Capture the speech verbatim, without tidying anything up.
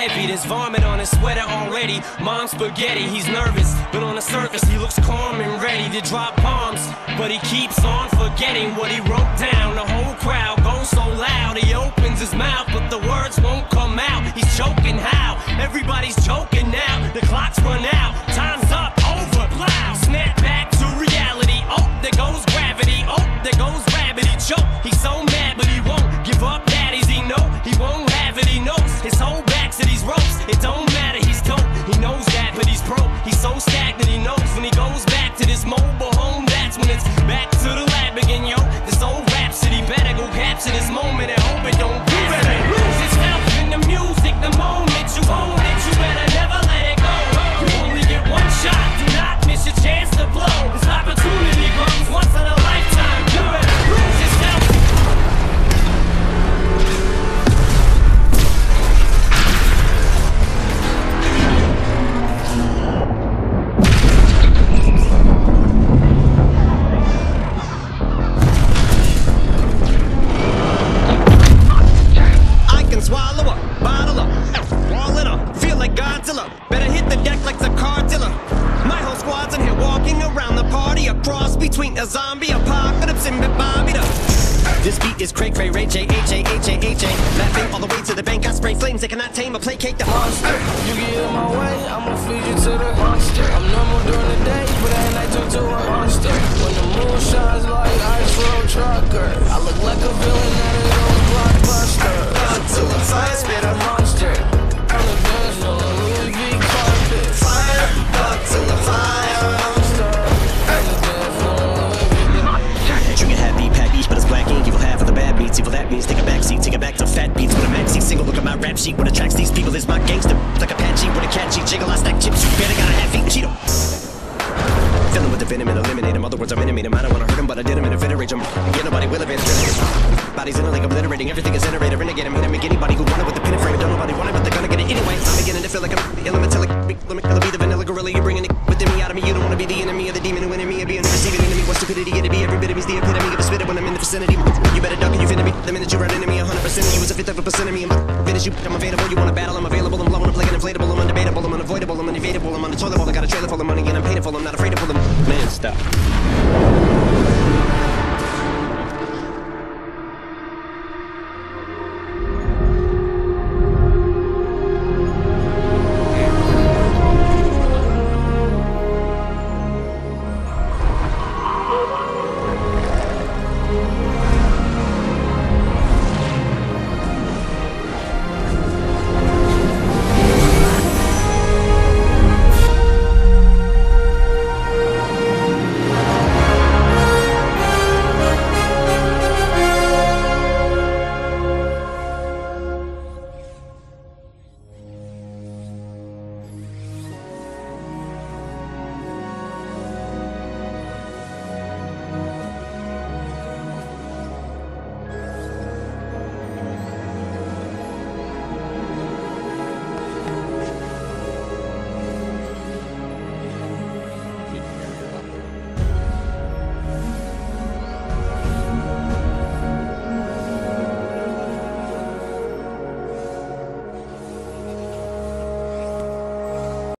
heavy. There's vomit on his sweater already. Mom's spaghetti, he's nervous, but on the surface he looks calm and ready to drop bombs. But he keeps on forgetting what he wrote down. The whole crowd goes so loud, he opens his mouth, but the words won't come out. He's choking how? Everybody's choking now. The clock's run out, time's up, over, plow. Snap back to reality. Oh, there goes gravity. Oh, there goes rabbit. He choke. He's so mad, but he won't give up. Daddies, he know he won't have it. He knows his whole back to these ropes. It don't matter. He's dope. He knows that, but he's broke. He's so stagnant. He knows when he goes back to this mobile home, that's when it's back to the lab again, yo. This old rhapsody better go capture this moment and hope it don't pass. You better lose yourself in the music the moment you own it. You better never let it go. You only get one shot. Do not miss your chance to blow. This opportunity comes once in a lifetime. You better lose yourself. I can swallow up, bottle up, wall it up, feel like Godzilla. Better hit the deck like the cartilla. My whole squad's in here walking around the party, a cross between a zombie apocalypse and Bobby the. This beat is cray cray ray J H A H A H A. Laughing all the way to the bank. I spray flames they cannot tame or placate the monster. You get in my way, I'ma feed you to the monster. I'm normal during the day, but at night turn to a monster. When the moon shines like ice road trucker, I look like a villain at an old blockbuster. Until the fire spit a monster. On the dance floor, Louis V carpet. Fire up till the fire monster. On the dance floor, Louis V. Trigger happy, pack each, but it's black ink. Evil half of the bad beats. Evil that means take a back seat, take it back to fat beats with a maxi single. Look at my rap sheet. What attracts these people is my gangster. Like Apache with a catchy jiggle. I stack chips. You better got a half eat Cheeto. Fill him with the venom and eliminate him. Other words, I'm intimate him. I don't wanna hurt him, but I did him in a fit rage him. Yeah, nobody will evade him. Bodies in a lake obliterating. Everything is iterator. Renegade him. Hit him. Make anybody who want it with the pin and frame. Don't nobody want it, but they're gonna get it anyway. I'm beginning to feel like I'm elemental. Let me be the vanilla gorilla. You're bringing it within me out of me. You don't wanna be the enemy of the demon who enemy of being the receiving enemy. What stupidity it'd be. Every bit of me's the epitome of a spitter when I'm in the vicinity. You better duck and you finna me. The minute you run into me, a hundred percent of you is a fifth of a percent of me. I'm finish you. I'm available. You wanna battle? I'm available. I'm blowing up like an inflatable. I'm undebatable. I'm unavoidable. I'm unavoidable. I'm on the toilet bowl. I got a trailer full of money and I'm paid for. I'm not afraid to pull them. Man, stop.